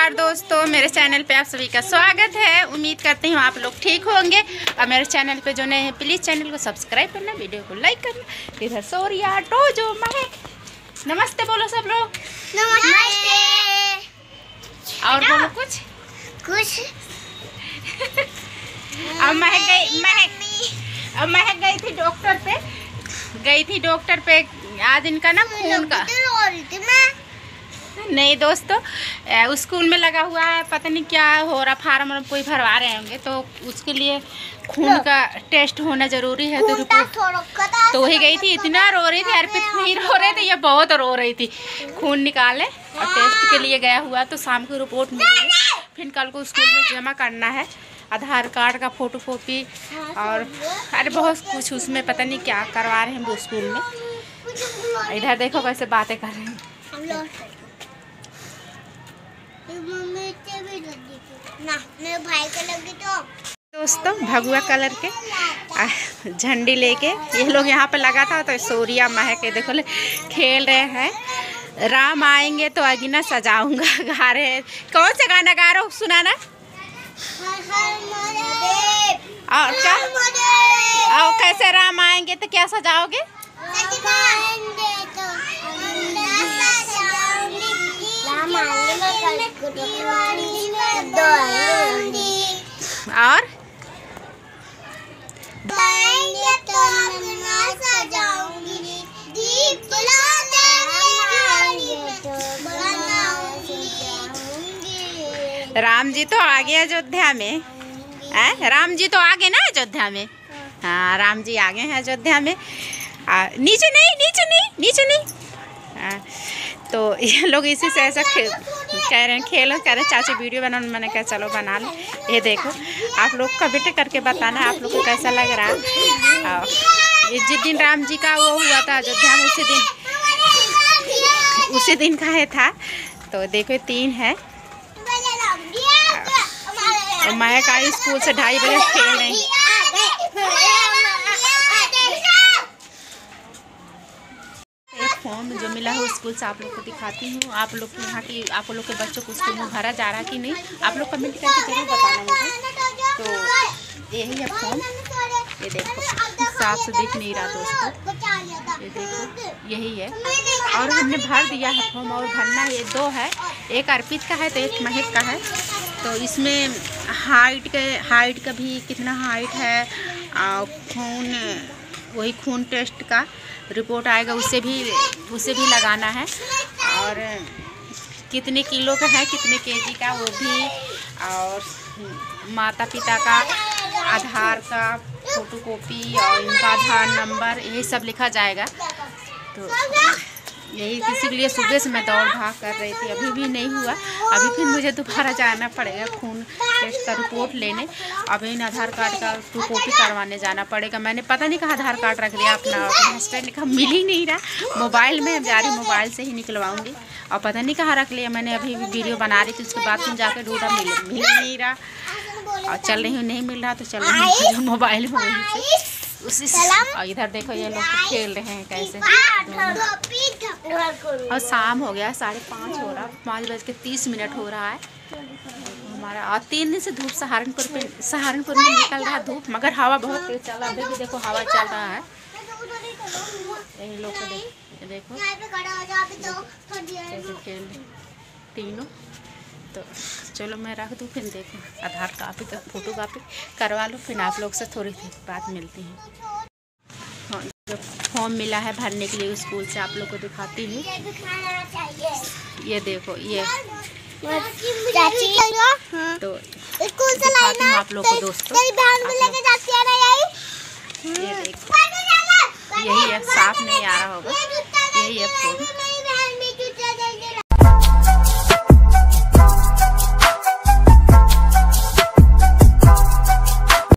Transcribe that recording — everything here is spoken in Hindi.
नमस्कार दोस्तों, मेरे चैनल पे आप सभी का स्वागत है। उम्मीद करती हूँ आप लोग ठीक होंगे। और मेरे चैनल पे जो नए हैं प्लीज़ चैनल को सब्सक्राइब करना, वीडियो को लाइक करना। इधर सोरिया टोजो महक, नमस्ते बोलो सब लोग। नमस्ते। और बोलो कुछ अब महक गई थी डॉक्टर पे आज इनका ना खून का नहीं दोस्तों, स्कूल में लगा हुआ है, पता नहीं क्या हो रहा, फार्म कोई भरवा रहे होंगे, तो उसके लिए खून का टेस्ट होना जरूरी है। तो रिपोर्ट तो वही गई थी, इतना रो रही थी, अर्पित नहीं रो रहे थे, ये बहुत रो रही थी। खून निकाले और टेस्ट के लिए गया हुआ, तो शाम को रिपोर्ट मिलेगी, फिर कल को स्कूल में जमा करना है। आधार कार्ड का फोटो कॉपी और अरे बहुत कुछ उसमें पता नहीं क्या करवा रहे हैं वो स्कूल में। इधर देखो कैसे बातें कर रहे हैं। मेरे भाई को लगी तो दोस्तों भगवा कलर के झंडी लेके ये लोग यहाँ पे लगा था, तो सोरिया महक के देखो खेल रहे हैं। राम आएंगे तो अगिना सजाऊंगा गा रहे हैं। कौन सा गाना गा रहे हो, सुनाना। और क्या और कैसे राम आएंगे तो क्या सजाओगे? और राम जी तो आ गए अयोध्या में। राम जी तो आ गए ना अयोध्या में। हाँ, राम जी आ गए हैं अयोध्या में। नीचे नहीं। तो ये लोग इसी से ऐसा कह रहे हैं, कह रहे हैं चाची वीडियो बनाना। मैंने कहा चलो बना लो। ये देखो, आप लोग कमेंट करके बताना आप लोग को कैसा लग रहा है। जिस दिन राम जी का वो हुआ था अयोध्या में, उसी दिन का है था। तो देखो 3 है। महक आई स्कूल से 2:30 बजे खेल रही। फॉर्म जो मिला है स्कूल से आप लोग को दिखाती हूँ। आप लोग के यहाँ की आप लोग के बच्चों को स्कूल में भरा जा रहा कि नहीं, आप लोग कमेंट करके जरूर बताना मुझे। तो यही है फॉर्म, ये देखो साफ से दिख नहीं रहा दोस्तों, ये देखो यही है। और हमने भर दिया है फॉर्म, और भरना ये 2 है, एक अर्पित का है तो एक महक का है। तो इसमें हाइट का भी कितना हाइट है, वही खून टेस्ट का रिपोर्ट आएगा, उसे भी लगाना है। और कितने किलो का है, कितने केजी का वो भी, और माता पिता का आधार का फोटो कॉपी और इनका आधार नंबर, यही सब लिखा जाएगा। तो यही इसी के लिए सुबह से मैं दौड़ भाग कर रही थी, अभी भी नहीं हुआ। अभी फिर मुझे दोबारा जाना पड़ेगा खून टेस्ट का रिपोर्ट लेने। अभी इन आधार कार्ड का फोटो कॉपी करवाने जाना पड़ेगा। मैंने पता नहीं कहा आधार कार्ड रख दिया अपना हस्बैंड ने कहा मिल ही नहीं रहा। मोबाइल में जा रही, मोबाइल से ही निकलवाऊंगी। और पता नहीं कहाँ रख लिया मैंने, अभी वीडियो बना रही थी, उसके बाद फिर जाकर ढूंढा, मिल ही नहीं रहा। और चल रही हूँ, नहीं मिल रहा तो चल रही हूँ मोबाइल में वहीं से उसी। और इधर देखो ये लोग खेल रहे हैं कैसे। और शाम हो गया, 5:30 हो रहा, 5:30 हो रहा है हमारा। और 3 दिन से धूप सहारनपुर में निकल रहा धूप, मगर हवा बहुत तेज चल रहा है। अभी भी देखो हवा चल रहा है। यही लोग को देखो कैसे खेल रहे तीनों। तो चलो मैं रख दूँ, फिर देखो आधार कापी का फोटो कापी करवा लो, फिर आप लोग से थोड़ी देर बाद मिलती हैं। हाँ, जो फॉर्म मिला है भरने के लिए स्कूल से आप लोग को दिखाती हूँ। ये देखो ये तो दिखाती हूँ आप लोग को दोस्तों। ये देखो यही है, साफ नहीं आ रहा होगा, यही है फॉर्म।